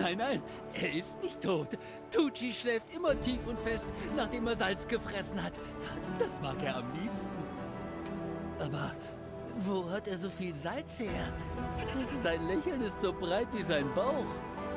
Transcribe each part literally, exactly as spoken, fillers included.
Nein, nein, er ist nicht tot. Tucci schläft immer tief und fest, nachdem er Salz gefressen hat. Das mag er am liebsten. Aber wo hat er so viel Salz her? Sein Lächeln ist so breit wie sein Bauch.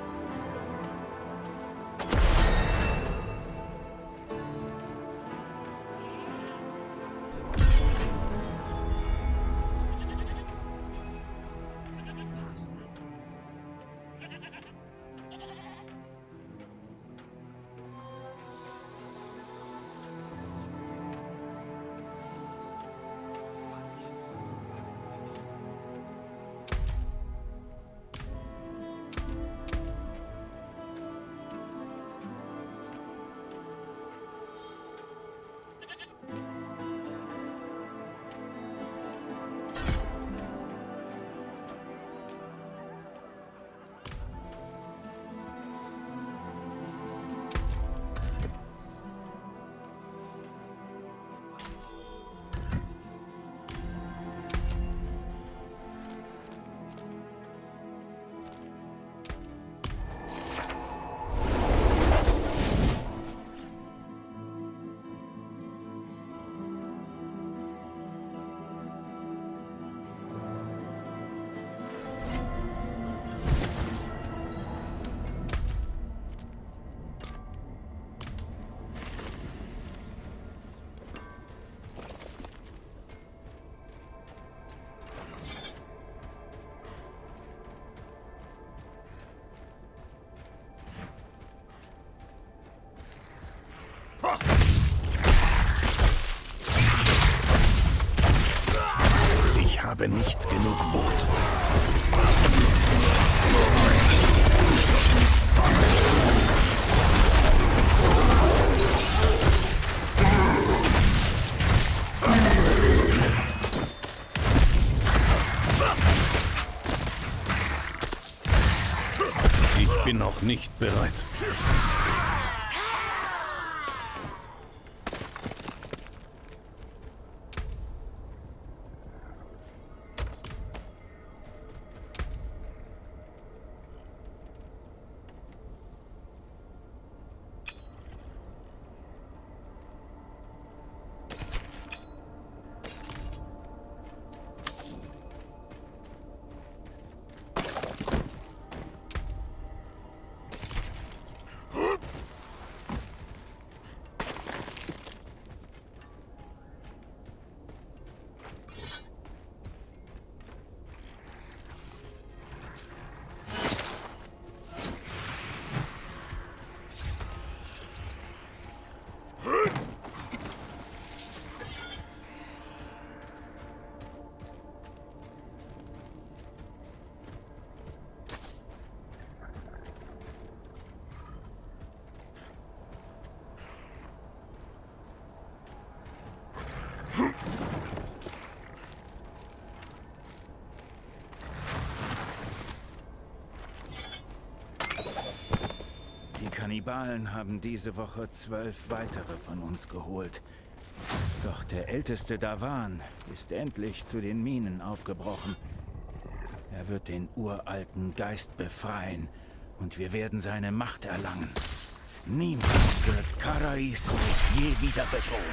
Ich habe nicht genug Wut. Ich bin noch nicht bereit. Die Kannibalen haben diese Woche zwölf weitere von uns geholt. Doch der älteste Dawan ist endlich zu den Minen aufgebrochen. Er wird den uralten Geist befreien und wir werden seine Macht erlangen. Niemand wird Karaisut je wieder bedrohen.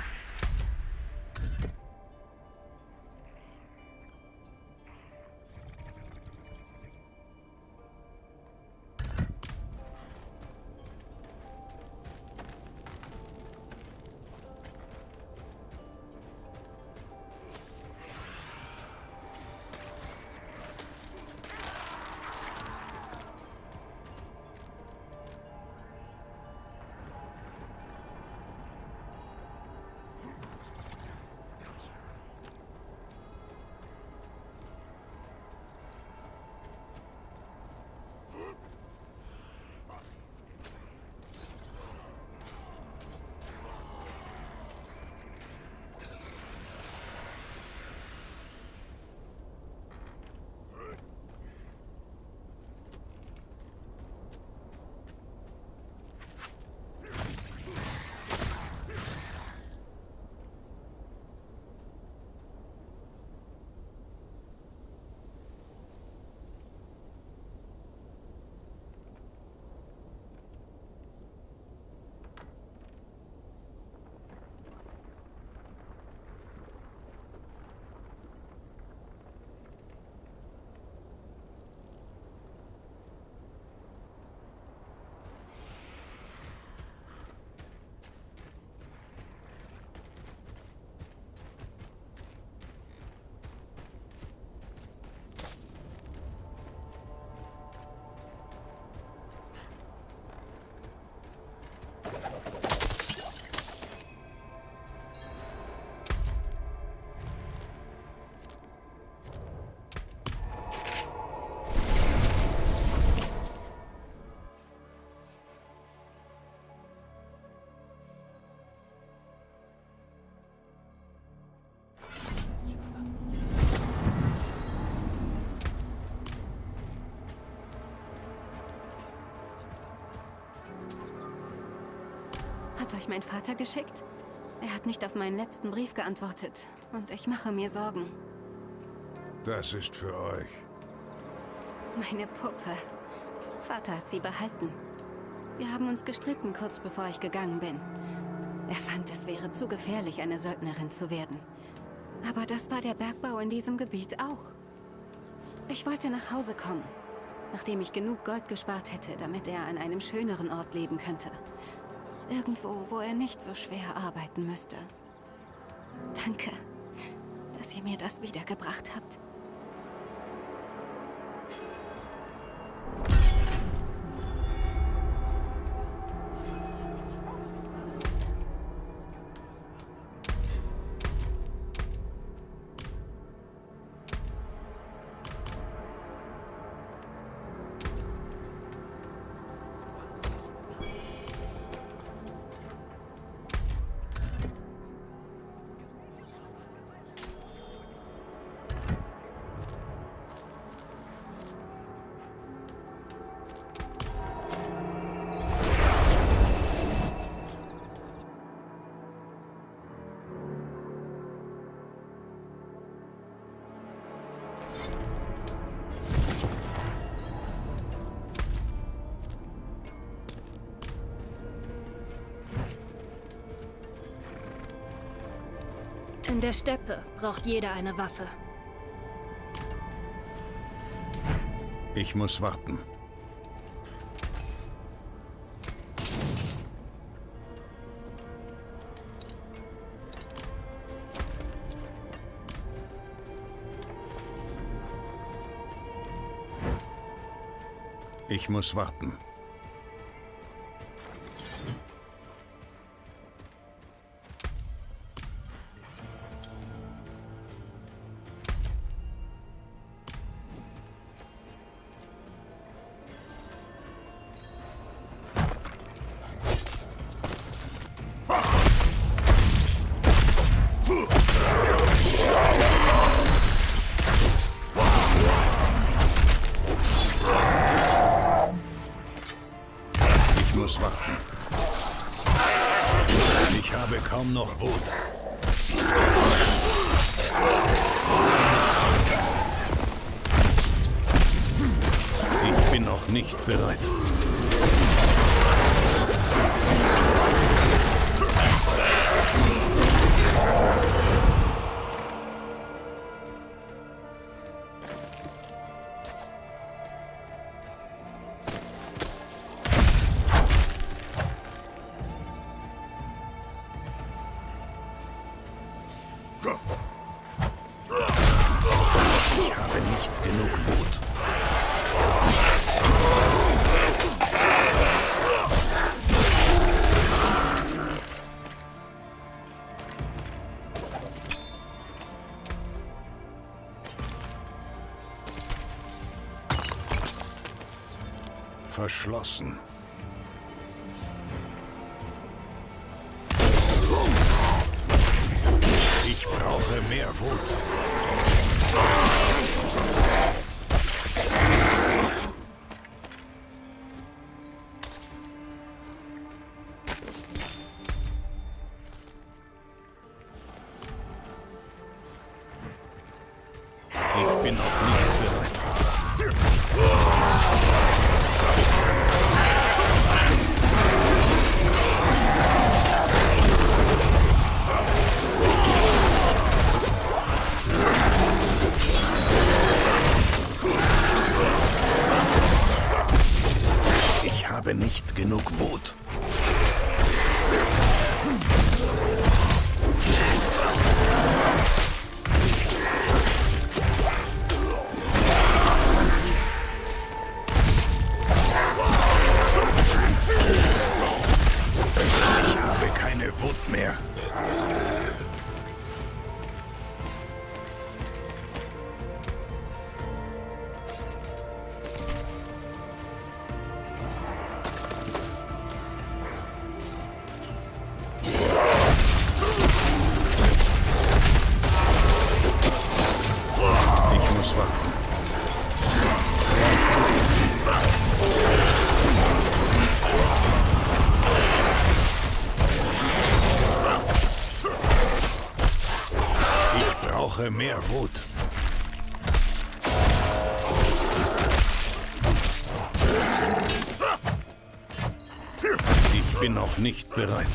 Hat euch mein Vater geschickt? Er hat nicht auf meinen letzten Brief geantwortet. Und ich mache mir Sorgen. Das ist für euch. Meine Puppe. Vater hat sie behalten. Wir haben uns gestritten, kurz bevor ich gegangen bin. Er fand, es wäre zu gefährlich, eine Söldnerin zu werden. Aber das war der Bergbau in diesem Gebiet auch. Ich wollte nach Hause kommen, nachdem ich genug Gold gespart hätte, damit er an einem schöneren Ort leben könnte. Irgendwo, wo er nicht so schwer arbeiten müsste. Danke, dass ihr mir das wiedergebracht habt. In der Steppe braucht jeder eine Waffe. Ich muss warten. Ich muss warten. Ich habe kaum noch Wut. Ich bin noch nicht bereit. Ich habe nicht genug Wut. Verschlossen. Ich brauche mehr Wut. Ich bin noch nicht bereit. Ich habe nicht genug Wut. Ich habe keine Wut mehr. brauche mehr Wut. Ich bin noch nicht bereit.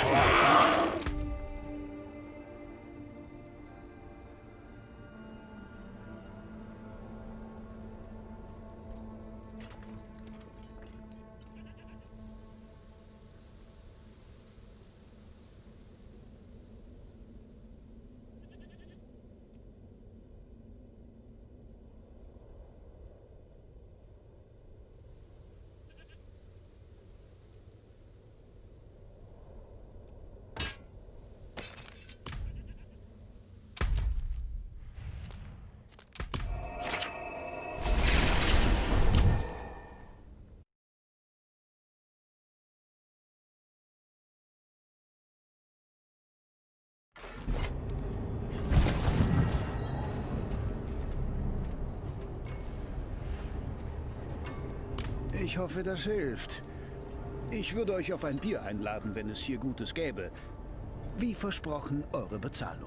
Ich hoffe, das hilft. Ich würde euch auf ein Bier einladen, wenn es hier Gutes gäbe. Wie versprochen, eure Bezahlung.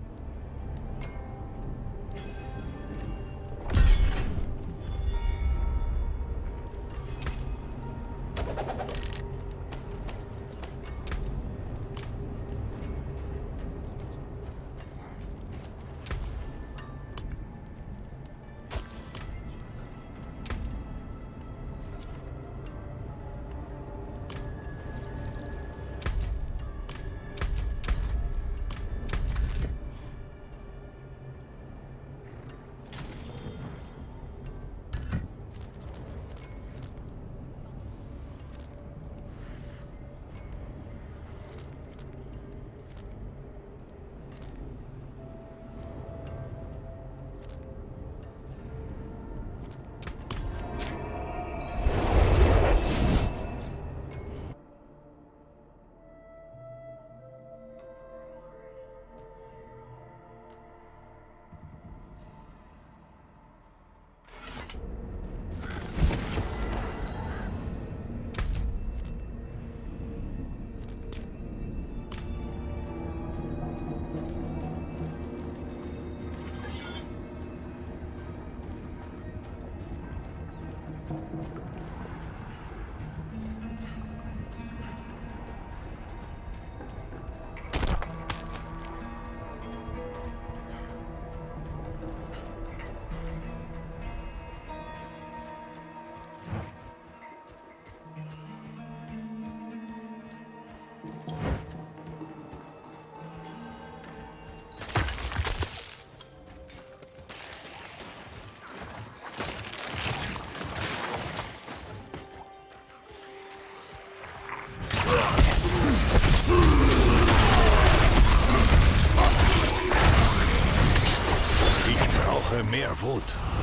Mehr Wut.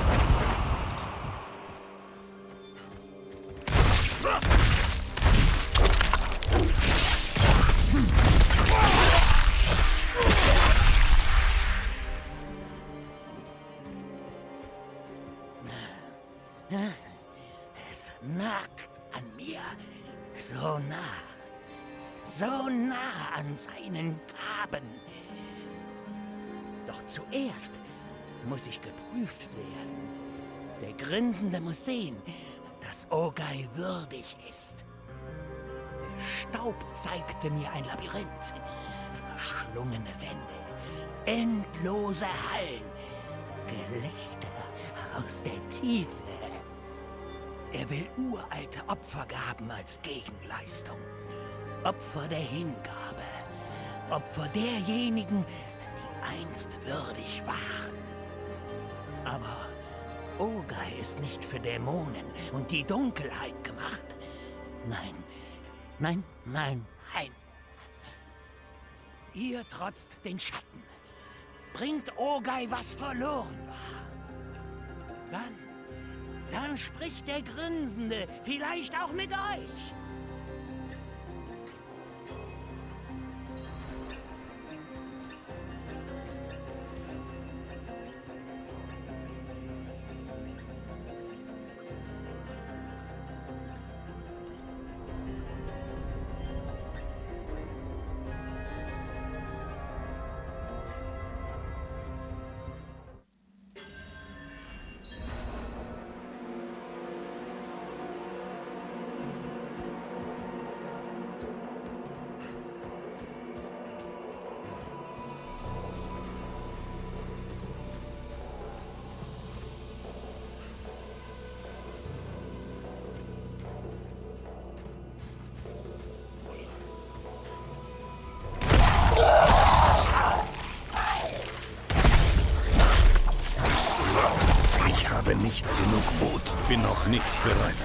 Es nagt an mir. So nah. So nah an seinen Gaben. Doch zuerst muss ich geprüft werden. Der Grinsende muss sehen, dass Ogai würdig ist. Der Staub zeigte mir ein Labyrinth. Verschlungene Wände, endlose Hallen, Gelächter aus der Tiefe. Er will uralte Opfergaben als Gegenleistung. Opfer der Hingabe. Opfer derjenigen, die einst würdig waren. Aber Ogai ist nicht für Dämonen und die Dunkelheit gemacht. Nein, nein, nein, nein. Ihr trotzt den Schatten. Bringt Ogai, was verloren war. Dann, dann spricht der Grinsende vielleicht auch mit euch. Ich habe nicht genug Wut. Bin noch nicht bereit.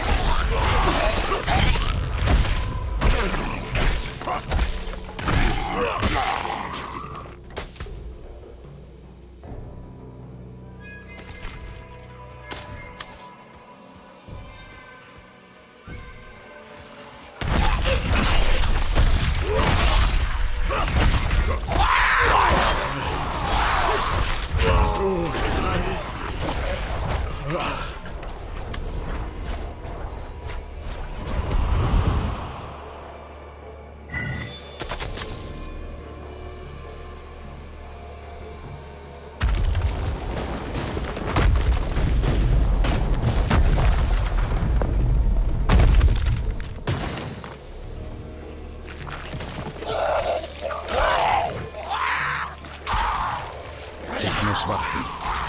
Ich muss warten.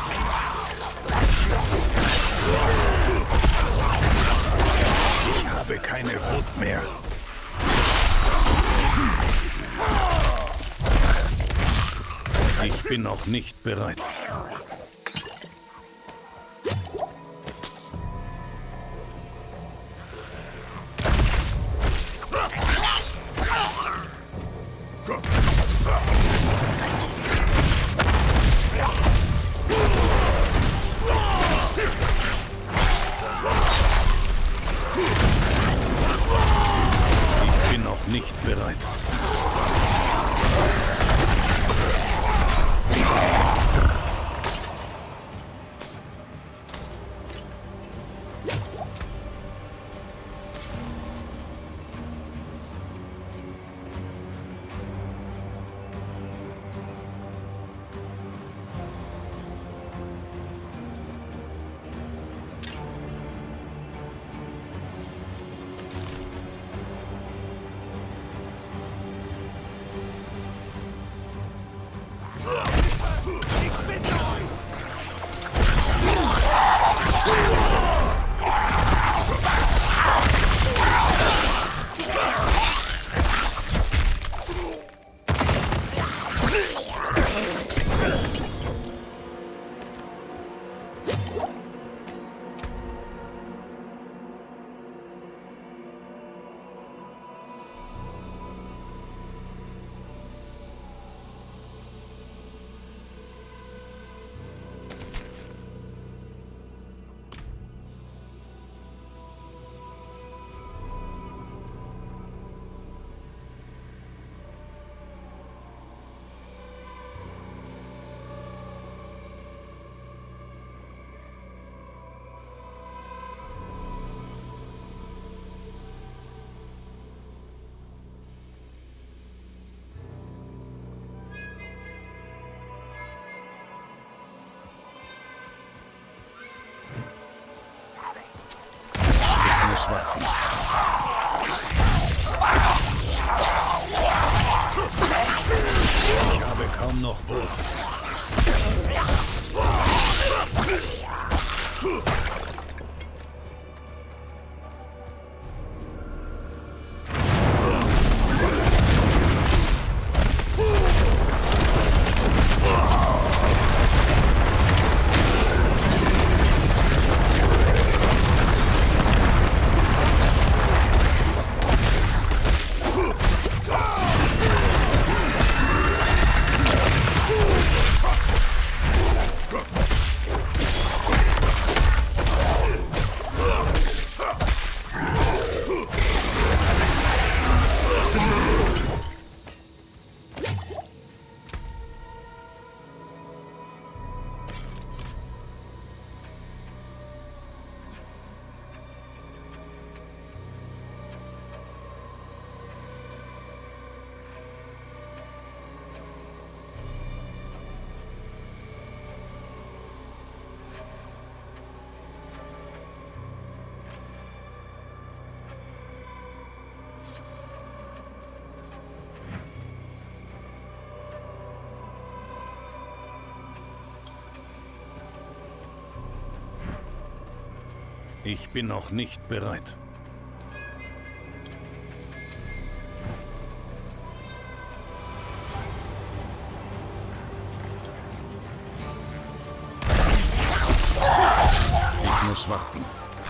Ich habe keine Wut mehr. Ich bin noch nicht bereit. Ich bin noch nicht bereit. Ich habe kaum noch Wut. Ich bin noch nicht bereit. muss warten.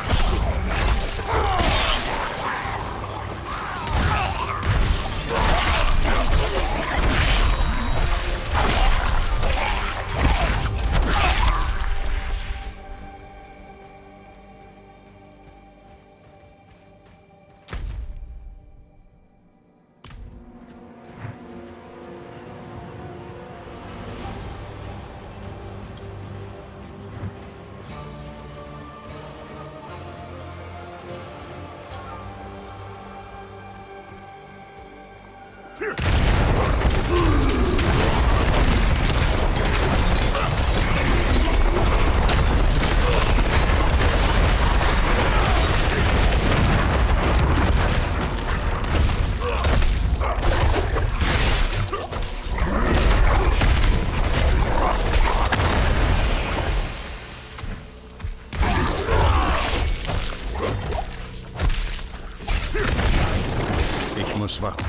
Ich muss warten.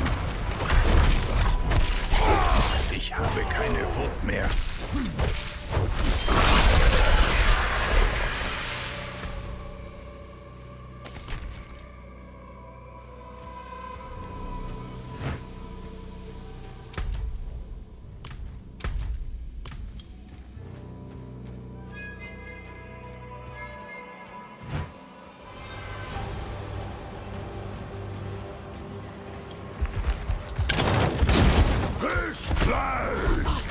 Ich habe keine Wut mehr. Fleisch!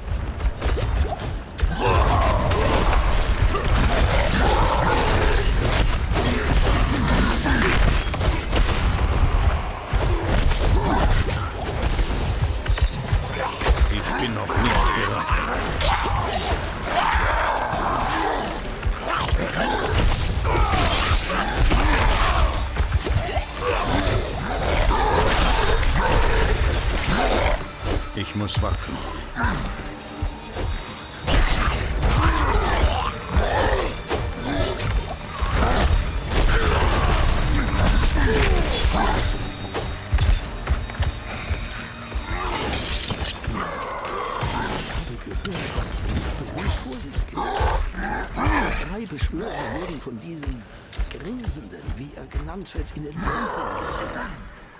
Ich bin noch nicht bereit. Ich muss warten. Drei Beschwörer wurden von diesem Grinsenden, wie er genannt wird, in den Wahnsinn getrieben.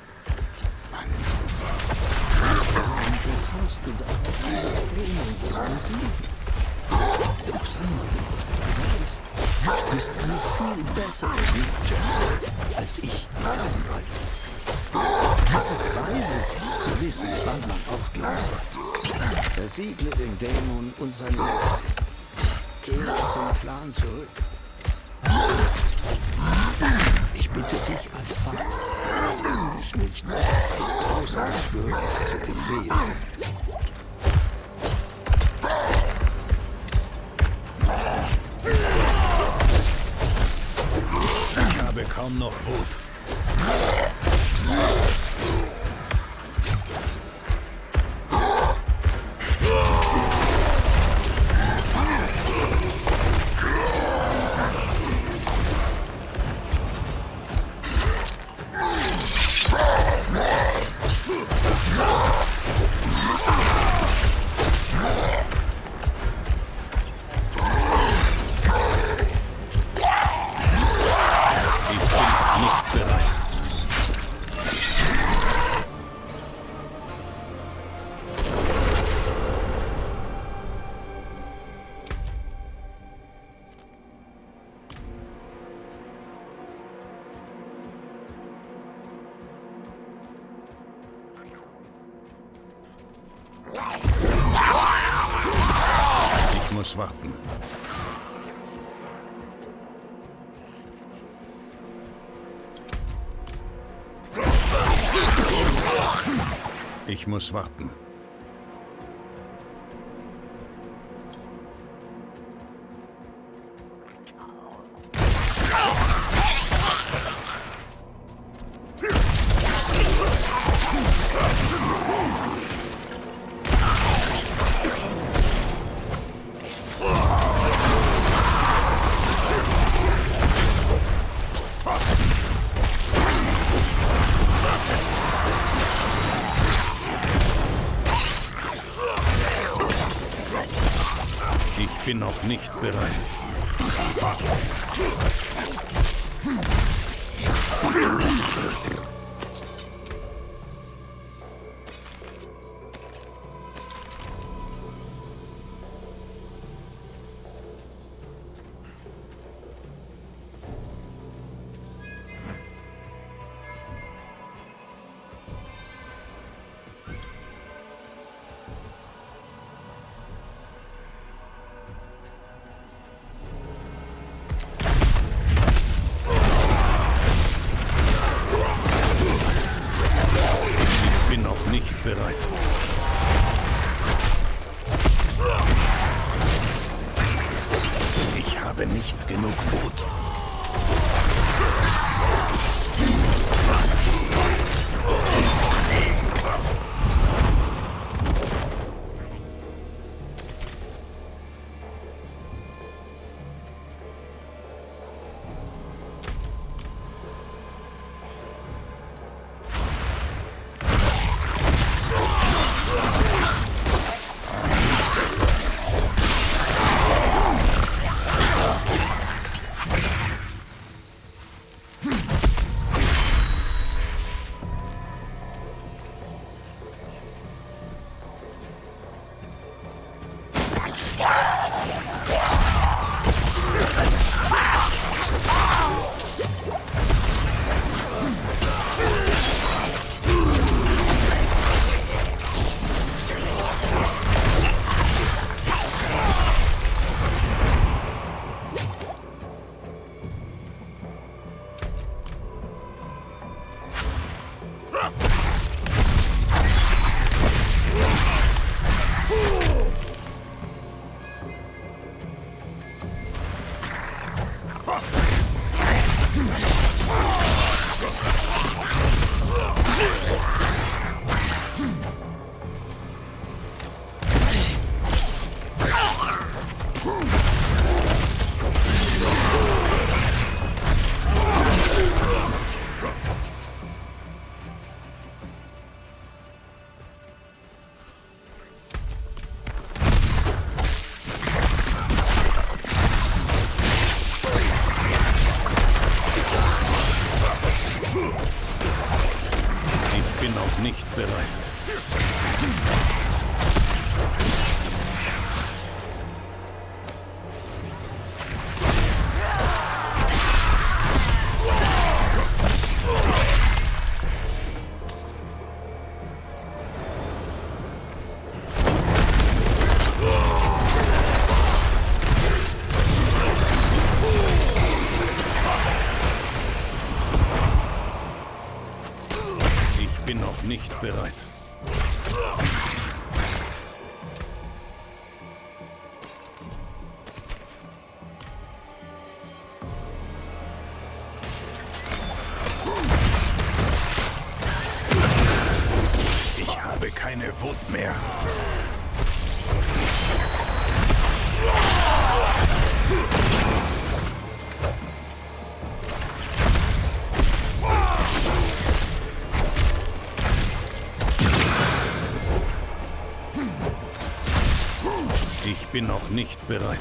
Warum hast du darauf, diese Dämon zu besiegen? Du musst niemandem etwas erwähnt. Du bist eine viel bessere Wissenschaftlerin, als ich glauben wollte. Es ist weise, zu wissen, wann man aufgeben sollte. Versiegle den Dämon und sein Leben. Kehre zum Clan zurück. Ich bitte dich als Vater, zwing mich nicht, als großer Beschwörer zu befehlen. Ich habe kaum noch Wut. Ich muss warten. Ich muss warten. Ich bin noch nicht bereit. Bereit. Ich habe nicht genug Wut. Nicht bereit. Ich bin noch nicht bereit. Ich habe keine Wut mehr. Ich bin noch nicht bereit.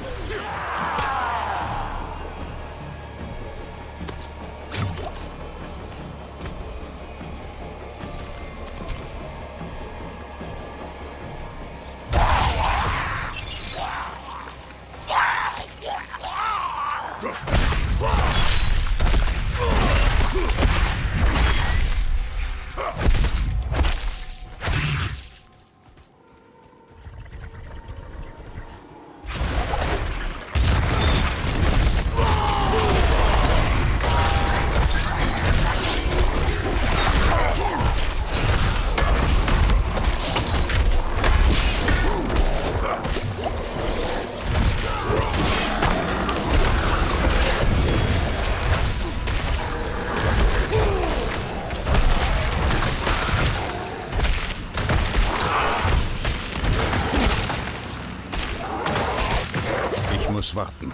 Ich muss warten.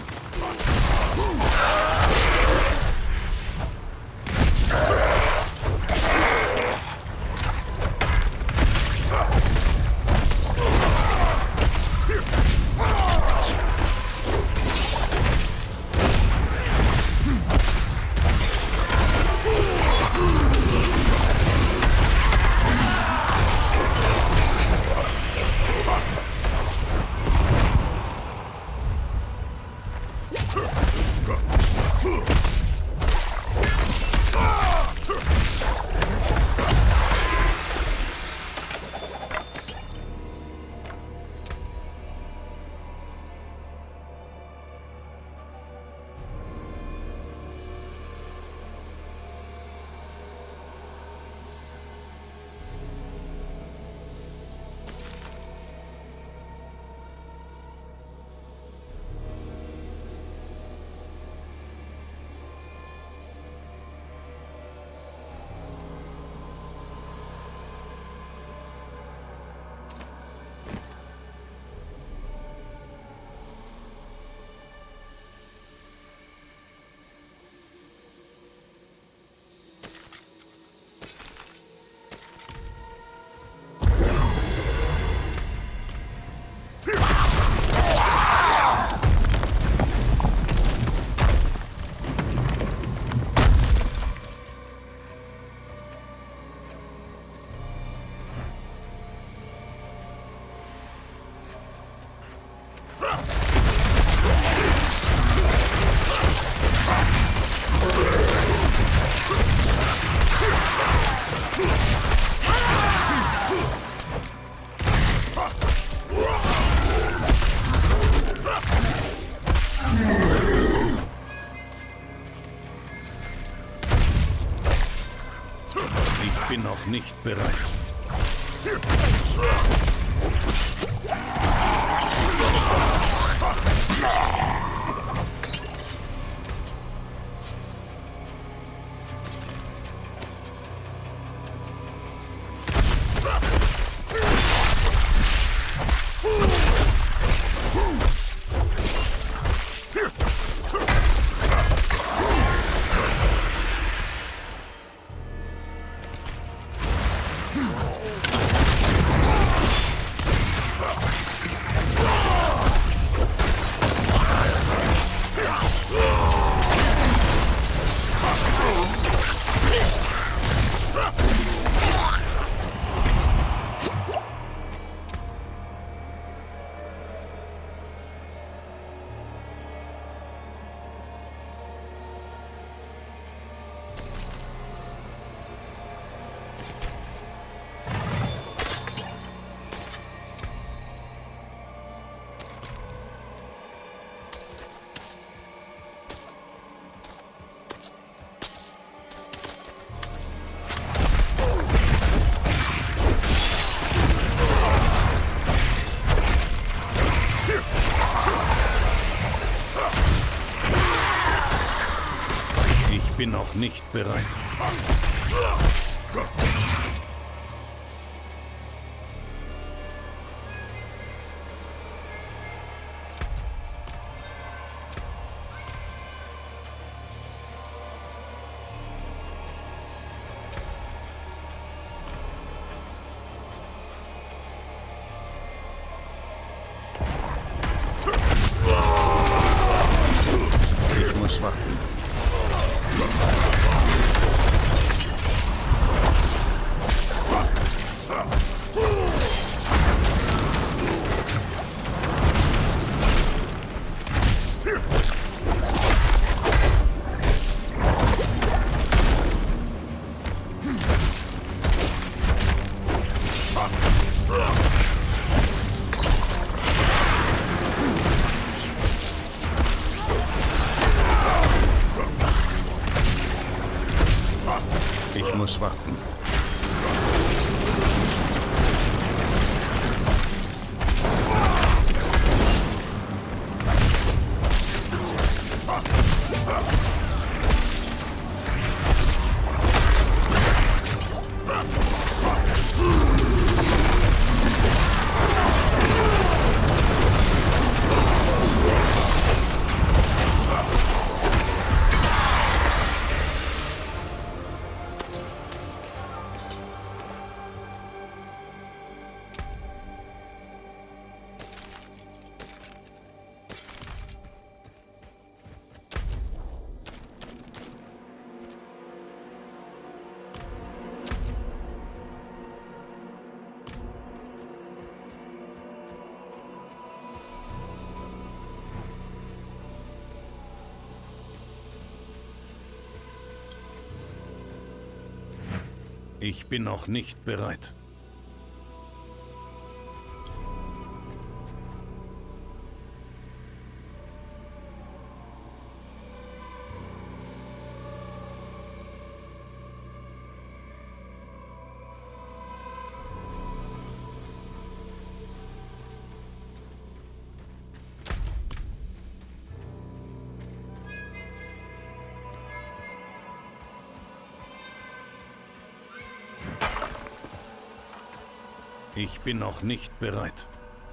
bin noch nicht bereit. Ich bin noch nicht bereit. Ich muss warten. Ich muss warten. Ich bin noch nicht bereit. Ich bin noch nicht bereit.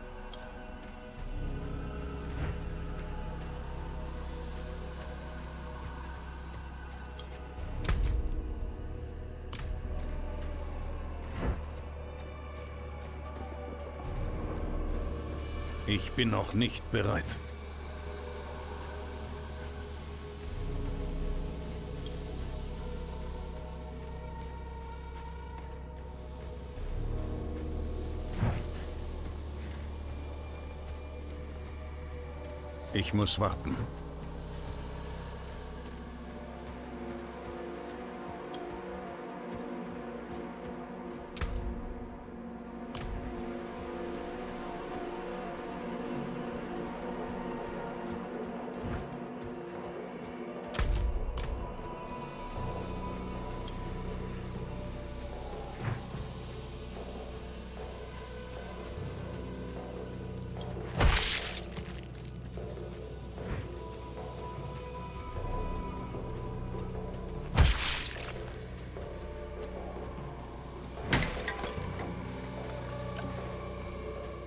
Ich bin noch nicht bereit. Ich muss warten.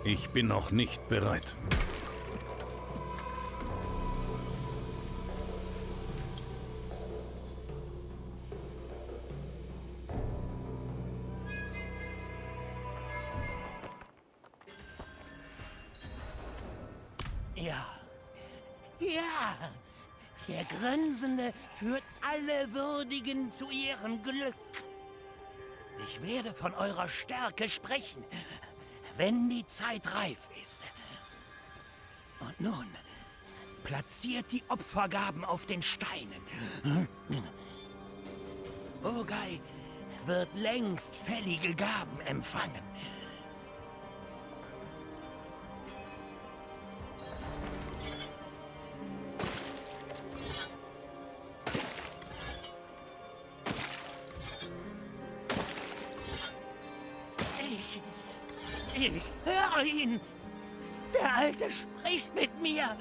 Ich bin noch nicht bereit. Ja. Ja. Der Grinsende führt alle Würdigen zu ihrem Glück. Ich werde von eurer Stärke sprechen, wenn die Zeit reif ist. Und nun, platziert die Opfergaben auf den Steinen. Ogai wird längst fällige Gaben empfangen. Ich... Ich höre ihn! Der Alte spricht mit mir!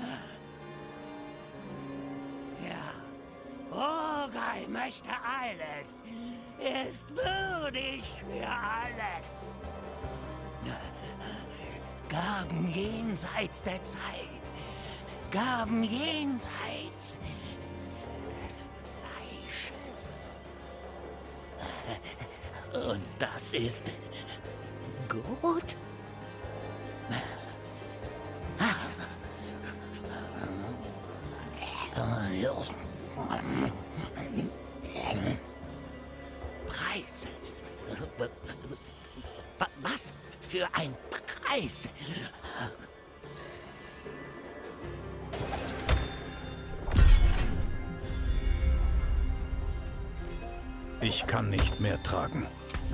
Ja, Ogai möchte alles. Er ist würdig für alles. Gaben jenseits der Zeit. Gaben jenseits des Fleisches. Und das ist gut? Preis? Was für ein Preis? Ich kann nicht mehr tragen.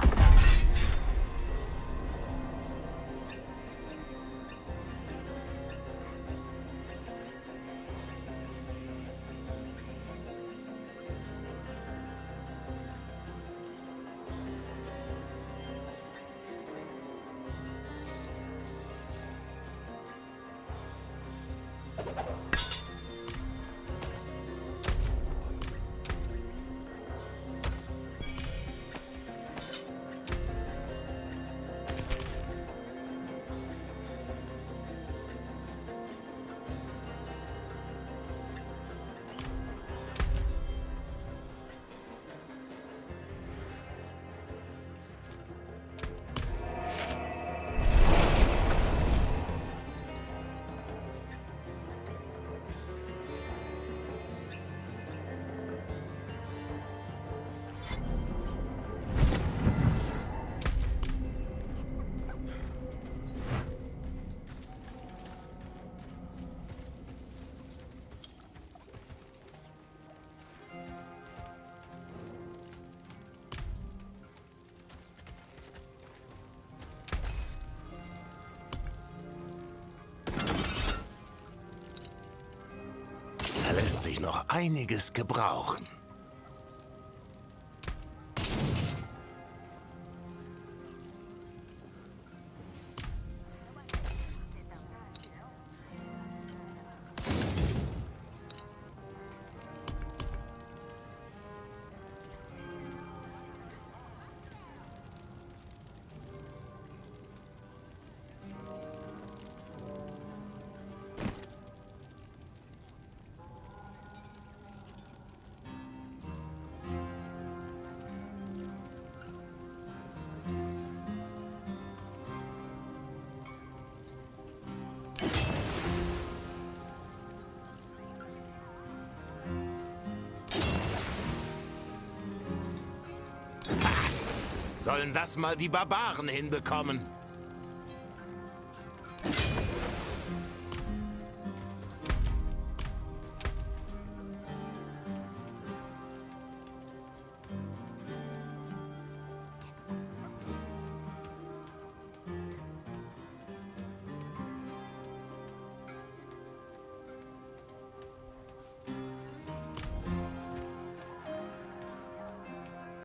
Da lässt sich noch einiges gebrauchen. Sollen das mal die Barbaren hinbekommen?